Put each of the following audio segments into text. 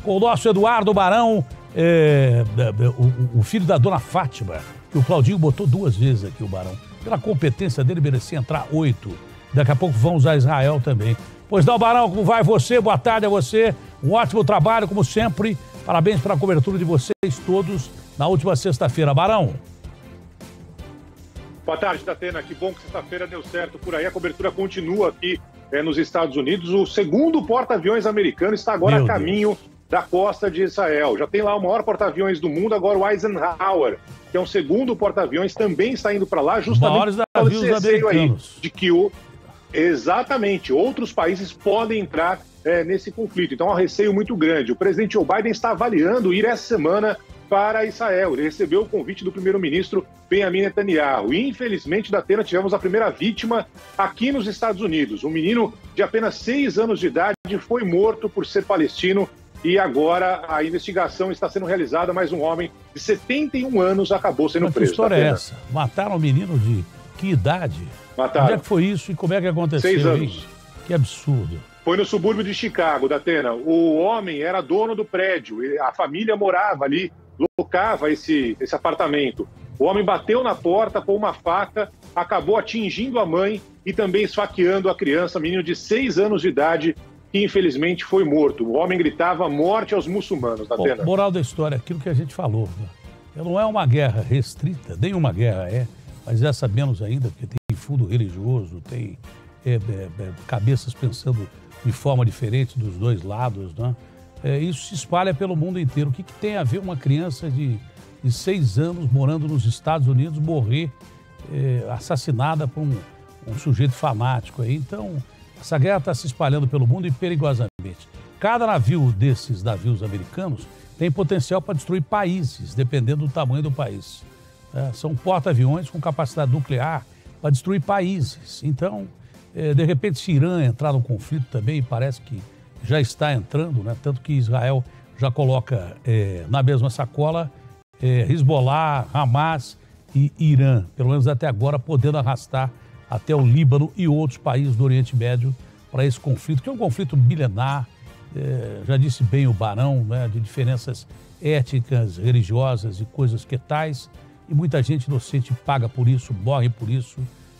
com o nosso Eduardo Barão, o filho da dona Fátima, que o Claudinho botou 2 vezes aqui, o Barão. Pela competência dele, merecia entrar 8. Daqui a pouco vão usar Israel também. Pois não, Barão, como vai você? Boa tarde a você. Um ótimo trabalho, como sempre. Parabéns pela cobertura de vocês todos na última sexta-feira. Barão. Boa tarde, Datena. Que bom que sexta-feira deu certo por aí. A cobertura continua aqui nos Estados Unidos. O segundo porta-aviões americano está agora a caminho da costa de Israel. Já tem lá o maior porta-aviões do mundo, agora o Eisenhower, que é um segundo porta-aviões, também está indo para lá, justamente por esse receio aí de que exatamente outros países podem entrar nesse conflito. Então, é um receio muito grande. O presidente Joe Biden está avaliando ir essa semana para Israel. Ele recebeu o convite do primeiro-ministro Benjamin Netanyahu. E, infelizmente, Datena, tivemos a primeira vítima aqui nos Estados Unidos. Um menino de apenas 6 anos de idade foi morto por ser palestino e agora a investigação está sendo realizada, mas um homem de 71 anos acabou sendo preso. Que história é essa? Mataram um menino de que idade? Mataram. Onde é que foi isso e como é que aconteceu? 6 anos. Hein? Que absurdo. Foi no subúrbio de Chicago, Datena. O homem era dono do prédio, a família morava ali, locava esse apartamento. O homem bateu na porta com uma faca, acabou atingindo a mãe e também esfaqueando a criança, menino de 6 anos de idade, que infelizmente foi morto. O homem gritava morte aos muçulmanos, Datena. Bom, moral da história, aquilo que a gente falou, né? Não é uma guerra restrita, nenhuma guerra mas essa menos ainda, porque tem fundo religioso, tem cabeças pensando de forma diferente dos dois lados, né? Isso se espalha pelo mundo inteiro. O que tem a ver uma criança de 6 anos morando nos Estados Unidos morrer assassinada por um sujeito fanático aí? Então, essa guerra está se espalhando pelo mundo e perigosamente. Cada navio desses navios americanos tem potencial para destruir países, dependendo do tamanho do país. São porta-aviões com capacidade nuclear para destruir países. Então, de repente, se Irã entrar no conflito também, parece que já está entrando, né? Tanto que Israel já coloca na mesma sacola Hezbollah, Hamas e Irã, pelo menos até agora, podendo arrastar até o Líbano e outros países do Oriente Médio para esse conflito, que é um conflito milenar, já disse bem o Barão, né, de diferenças étnicas, religiosas e coisas que tais, e muita gente inocente paga por isso, morre por isso,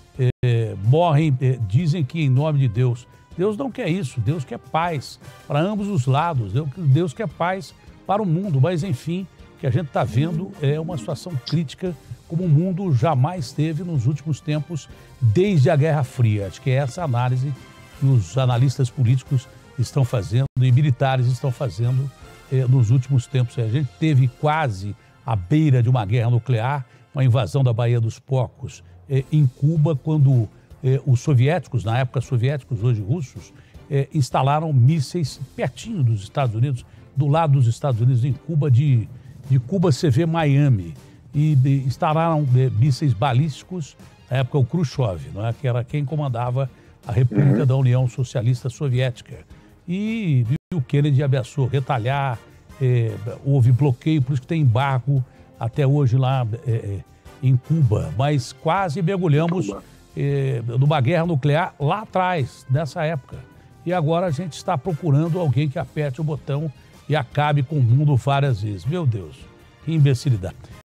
morrem, dizem que em nome de Deus. Deus não quer isso, Deus quer paz para ambos os lados, Deus quer paz para o mundo, mas enfim, o que a gente está vendo é uma situação crítica como o mundo jamais teve nos últimos tempos, desde a Guerra Fria. Acho que é essa análise que os analistas políticos estão fazendo e militares estão fazendo nos últimos tempos. A gente teve quase à beira de uma guerra nuclear, uma invasão da Baía dos Porcos em Cuba, quando os soviéticos, na época soviéticos, hoje russos, instalaram mísseis pertinho dos Estados Unidos, do lado dos Estados Unidos, em Cuba, de Cuba você vê Miami, e instalaram mísseis balísticos, na época o Khrushchev, não é? Que era quem comandava a República da União Socialista Soviética. E o Kennedy ameaçou retalhar, houve bloqueio, por isso que tem embargo até hoje lá em Cuba, mas quase mergulhamos numa guerra nuclear lá atrás, nessa época. E agora a gente está procurando alguém que aperte o botão e acabe com o mundo várias vezes. Meu Deus, que imbecilidade.